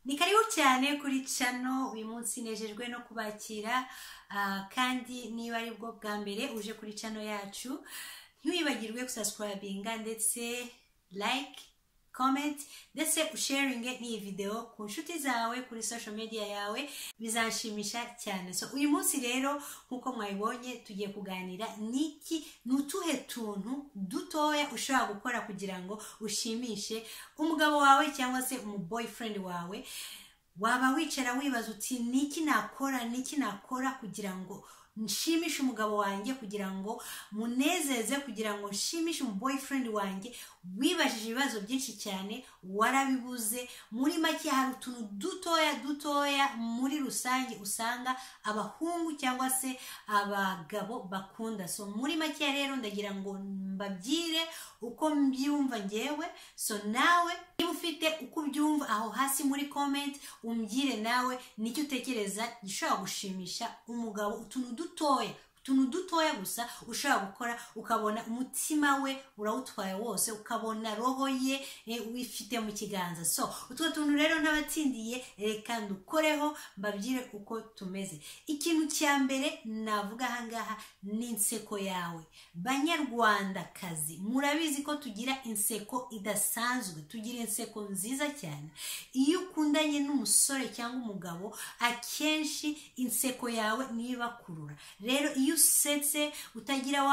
Ni karibu cyane kuri channel uyu munsi nejejwe no kubakira kandi niba ari bwo bwa mbere uje kuri channel yacu ntiwibagirwe gusubscribinga ndetse like comment ndetse usharinge iyi video ku nshuti zawe kuri social media yawe bizanshimisha cyane. So uyu munsi rero nkuko mwabibonye tugiye kuganira nutuhe tuntu dutoya ushobora gukora kugira ngo ushimishe umugabo wawe cyangwa se boyfriend wawe. Waba wicara wibaza uti niki nakora kugira ngo nshimishe umugabo wanjye, kugira ngo munezeze, kugira ngo nshimishe boyfriend wanjye. Wibajije ibibazo byinshi cyane warabibuze. Muri make hari utuntu dutoya muri rusange usanga abahungu cyangwa se abagabo bakunda. So muri make rero ndagira ngo mbabyire uko mbyumva ngewe. So nawe niba ufite uko ubyumva aho hasi muri comment umbwire nawe nicyo utekereza gishobora gushimisha umugabo. Utuntu dutoya gusa ushobora gukora ukabona umutima we urawutwaye wose, ukabona roho ye wifite mu kiganza. So utwo tuntu rero n'abatsindiye reka ndukoreho mbabyire uko tumeze. Ikintu cya mbere navuga ahangaha ni inseko yawe. Banyarwandakazi murabizi ko tugira inseko idasanzwe, tugira inseko nziza cyane. Iyo ukundanye n'umusore cyangwa umugabo akenshi inseko yawe niba kurura. Rero iyo usetse utagira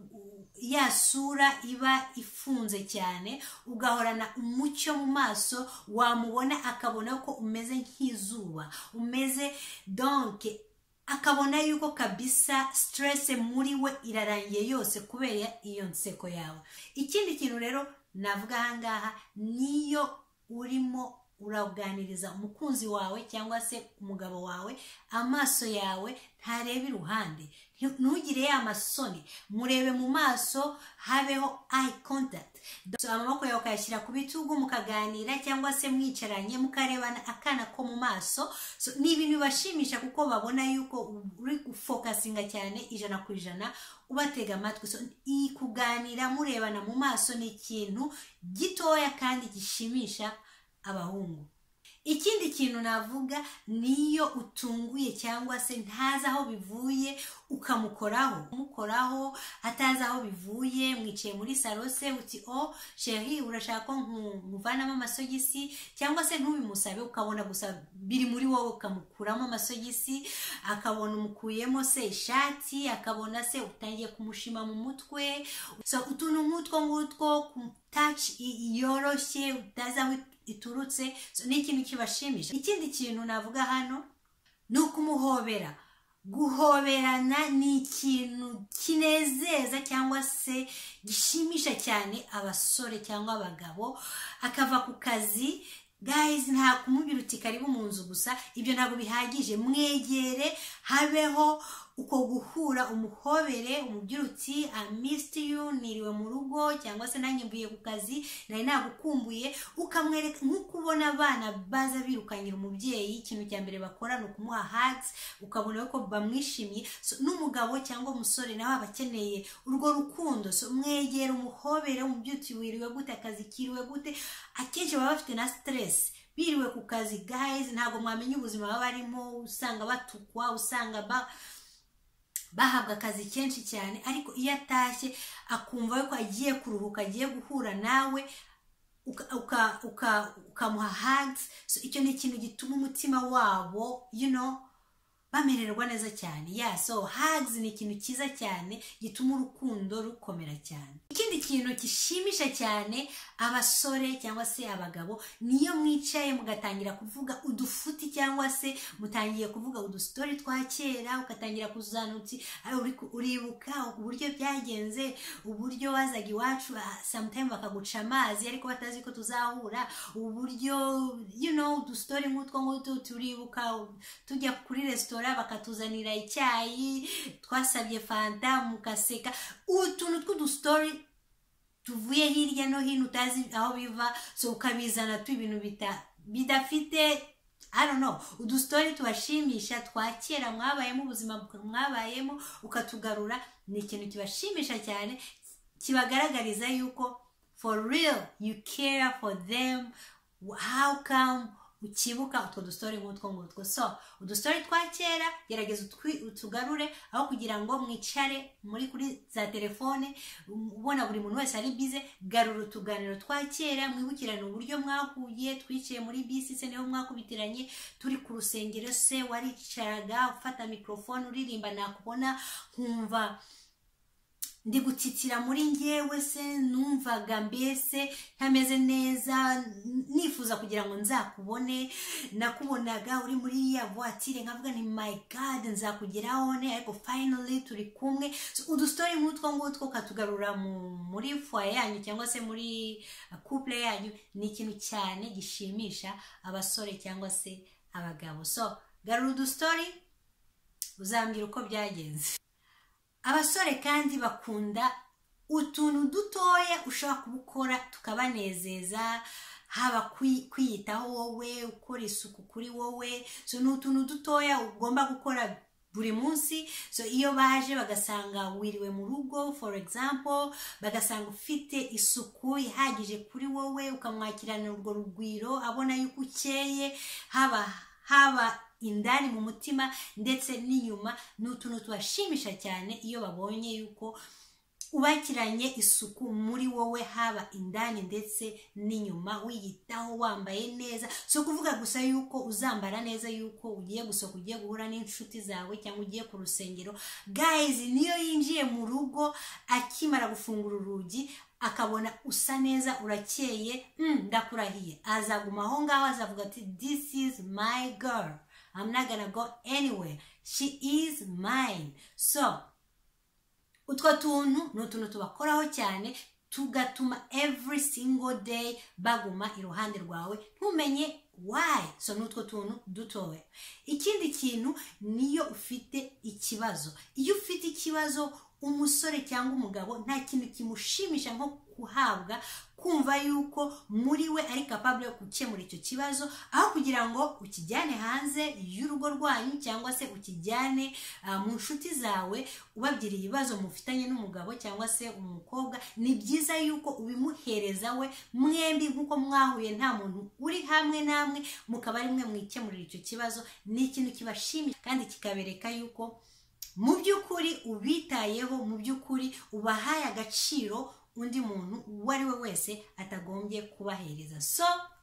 ya sura iba ifunze cyane, ugahorana umucyo mu maso, wamubona akabona ko umeze nk'izuba, umeze donc akabona yuko kabisa stress muri we irarangiye yose kubera iyo nseko yawe. Ikindi kintu rero navuga ahangaha niyo urimo uraganiriza umukunzi wawe cyangwa se umugabo wawe, amaso yawe ntarebe iruhande, ntugire ya masoni, murebe mu maso, habeho eye contact. So amaboko yawe ukayashyira ku bitugu mukaganira cyangwa se mwicaranye mukarebana akana ko mu maso. So ni ibintu bibashimisha kuko babona yuko uri gufokasinga cyane 100% ubatega amatwi. So kuganira murebana mu maso ni ikintu gitoya kandi gishimisha abahungu. Ikindi kintu navuga niyo utunguye cyangwa se ntazi aho bivuye umukoraho atazi aho bivuye, mwicaye muri salon se uti oh chérie urashaka ko nkuvanamo amasogisi, cyangwa se ntubimusabe ukabona gusa biri muri wowe ukamukuramo amasogisi, akabona umukuyemo se ishati, akabona se utangiye kumushima mu mutwe. So utuntu ngutwo touch yoroshye utazi aho iturutse. So ni ikintu kibashimisha. Ikindi kintu navuga hano ni ukumuhobera. Guhoberana ni ikintu kinezeza cyangwa se gishimisha cyane abasore cyangwa abagabo. Akava ku kazi, guys, nta kumubwira uti karibu mu nzu gusa, ibyo ntabwo bihagije. Mwegere, habeho uko guhura, umuhobere, umubwira uti I missed you, niriwe mu rugo, cyangwa se nanjye mvuye ku kazi nari nagukumbuye. Ukamwereka nkuko ubona abana baza birukanyira umubyeyi, ikintu cya mbere bakora ni ukumuha hugs, ukabona ko bamwishimiye. So n'umugabo cyangwa umusore nawe abakeneye urwo rukundo. So mwegere, umuhobere, umubwira uti wiriwe gute, akazi kiriwe gute. Akenshi baba bafite na stress, biriwe ku kazi guys, ntabwo mwamenya ubuzima baba barimo, usanga batukwa, usanga bahabwa akazi kenshi cyane, ariko iyo atashye akumva yuko agiye kuruhuka, agiye guhura nawe, ukamuha hugs. So icyo ni ikintu gituma umutima wabo bamererwa neza cyane. So hugs ni ikintu cyiza cyane gituma urukundo rukomera cyane. Ikindi kintu kishimisha cyane abasore cyangwa se abagabo niyo mwicaye mugatangira kuvuga udufuti cyangwa se mutangiye kuvuga udustory twa kera, ugatangira kuzanutsi uribuka uburyo byagenze, uburyo wazaga iwacu sometimes bakaguca amazi ariko batazi ko tuzahura, uburyo udustory nk'utwo turibuka tujya kuri restaurant bakatuzanira icyayi, twasabye fanta mukaseka. Utuntu tw'udustory tuvuye hirya no hino utazi aho biva, so ukabizana ibintu bidafite I don't know, udustory tubashimisha twakera mwabayemo, ubuzima mwabayemo ukatugarura. Ni ikintu kibashimisha cyane, kibagaragariza yuko for real you care for them. How come ukibuka utwo dustori nk'utwo ngutwo. So udustori twa kera gerageza utugarure, aho kugira ngo mwicare muri kuri za telefone ubona buri muntu wese ari bize. Garura utuganiro twa kera, mwibukirane uburyo mwahuye, twiciye muri bisi se niho mwakubitiranye, turi ku rusengero se waricaraga ufata mikrofone uririmba, nakubona nkumva ndi gutitira muri njyewe se, numvaga mbese ntameze neza, nifuza kugira ngo nzakubone. Nakubonaga uri muri ya voiture nkavuga ni my god nzakugeraho ne, ariko finally turi kumwe. So udustori nk'utwo ngutwo katugarura muri foyer yanyu cyangwa se muri couple yanyu, ni ikintu cyane gishimisha abasore cyangwa se abagabo. So garura udustori uzambwira uko byagenze. Abasore kandi bakunda utuntu dutoya ushobora kubukora tukabanezeza, haba kwiyitaho wowe, ukora isuku kuri wowe. So ni utuntu dutoya ugomba gukora buri munsi. So iyo baje bagasanga wiriwe mu rugo, for example, bagasanga ufite isuku ihagije kuri wowe, ukamwakirana urwo rugwiro abona yuko ukeye, haba indani mu mutima ndetse n'inyuma. Ni utuntu tubashimisha cyane iyo babonye yuko ubakiranye isuku muri wowe, haba indani ndetse n'inyuma, wiyitaho, wambaye neza. So kuvuga gusa yuko uzambara neza, yuko ugiye gusohoka, ugiye guhura n'inshuti zawe cyangwa ugiye ku rusengero. Guys, niyo yinjiye mu rugo akimara gufungura urugi akabona usa neza, urakeye, ndakurahiye azaguma aho ngaho, azavuga ati this is my girl, I'm not gonna go anywhere, she is mine. So utwo tuntu ni utuntu tubakoraho cyane, tugatuma every single day baguma iruhande rwawe, ntumenye why. So nutwo tuntu dutowe. Ikindi kintu niyo ufite ikibazo. Iyo ufite ikibazo, umusore cyangwa umugabo nta kintu kimushimisha nko kuhabwa, kumva yuko muri we ari capable yo gukemura icyo kibazo, aho kugira ngo ukijyane hanze y'urugo rwanyu cyangwa se ukijyane mu nshuti zawe ubabwira ibibazo mufitanye n'umugabo cyangwa se umukobwa. Ni byiza yuko ubimuhereza we mwembi, nkuko mwahuye nta muntu uri hamwe namwe, mukaba ari mwe mwikemurira icyo kibazo. Ni ikintu kibashimisha kandi kikabereka yuko mu by'ukuri ubitayeho, mu by'ukuri ubahaye agaciro undi muntu uwo ari we wese atagombye kubahereza. So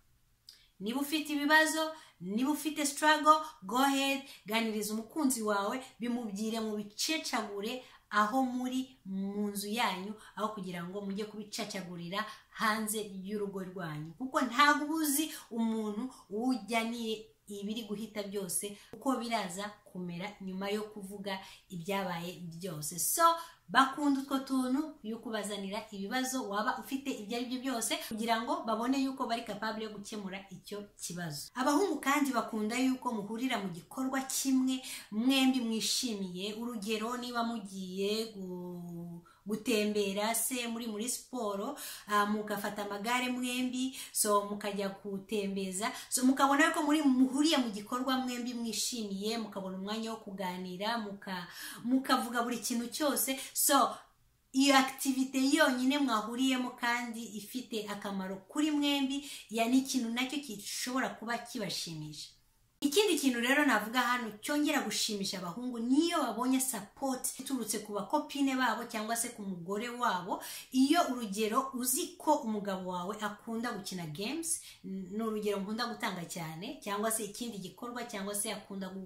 niba ufite ibibazo, niba ufite struggle, go ahead, ganiriza umukunzi wawe, bimubwire mu bicecagure aho muri mu nzu yanyu, aho kugira ngo mujye kubicacagurira hanze y'urugo rwanyu, kuko ntabwo ubuzi umuntu ujyaniye ibiri guhita byose uko biraza kumera nyuma yo kuvuga ibyabaye byose. So bakunda utwo tuntu yuko bazanira ibibazo waba ufite ibyo ari byo byose, kugira ngo babone yuko bari capable yo gukemura icyo kibazo. Abahungu kandi bakunda yuko muhurira mu gikorwa kimwe, mwembi mwishimiye. Urugero, niba mugiye gutembera se muri siporo, mugafata amagare mwembi, so mukajya gutembeza, so mukabona yuko muhuriye mu gikorwa mwembi mwishimiye, mukabona umwanya wo kuganira, mukavuga buri kintu cyose. So iyo activite yonyine mwahuriyemo kandi ifite akamaro kuri mwembi, yani ikintu nacyo gishobora kuba kibashimisha. Ikindi kintu rero navuga hano cyongera gushimisha abahungu, niyo babonye support iturutse ku bakopine babo cyangwa se ku mugore wabo. Iyo urugero uzi ko umugabo wawe akunda gukina games, ni urugero nkunda gutanga cyane, cyangwa se ikindi gikorwa, cyangwa se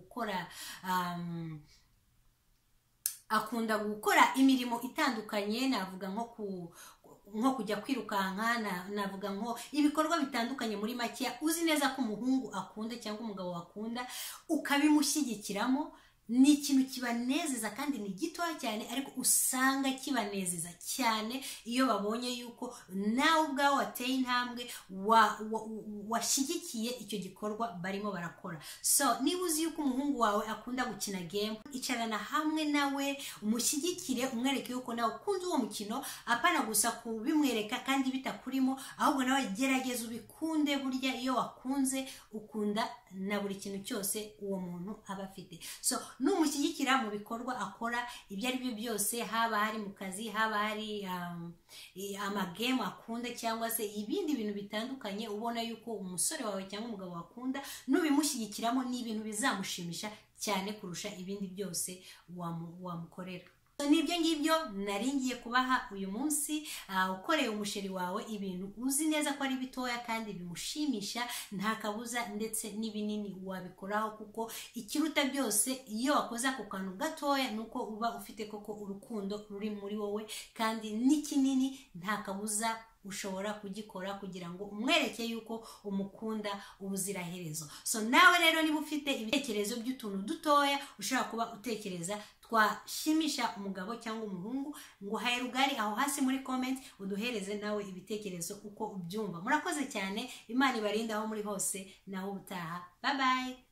akunda gukora imirimo itandukanye, navuga nko kujya kwirukanka, navuga nko ibikorwa bitandukanye muri make, uzi neza ko umuhungu akunda cyangwa umugabo akunda, ukabimushyigikiramo. Ni ikintu kibanezeza kandi ni gitoya cyane, ariko usanga kibanezeza cyane iyo babonye yuko nawe ubwawe wateye intambwe, washyigikiye icyo gikorwa barimo barakora. So niba uzi yuko umuhungu wawe akunda gukina game, icarana hamwe nawe umushyigikire, umwereke yuko nawe ukunda uwo mukino, apana gusa kubimwereka kandi bitakurimo, ahubwo nawe gerageza ubikunde. Burya iyo wakunze ukunda na buri kintu cyose uwo muntu aba afite. So numushyigikira mu bikorwa akora ibyo ari byo byose, haba hari mu kazi, haba hari amagame akunda cyangwa se ibindi bintu bitandukanye ubona yuko umusore wawe cyangwa umugabo wakunda, nubimushyigikiramo ni ibintu bizamushimisha cyane kurusha ibindi byose wamukorera. Nibyo ngibyo naringiye kubaha uyu munsi. Ukoreye umusheri wawe ibintu uzi neza ko ari bitoya kandi bimushimisha, nta kabuza ndetse n'ibinini wabikoraho, kuko ikiruta byose iyo wakoze ako kantu gatoya nuko uba ufite koko urukundo ruri muri wowe, kandi n'ikinini nta kabuza ushobora kugikora kugira ngo umwereke yuko umukunda ubuziraherezo. So nawe rero niba ufite ibitekerezo by'utuntu dutoya ushobora kuba utekereza twashimisha umugabo cyangwa umuhungu, ngo haye rugari aho hasi muri comment uduhereze nawe ibitekerezo uko ubyumva. Murakoze cyane, Imana ibarinde aho muri hose, naho ubutaha. Bye bye.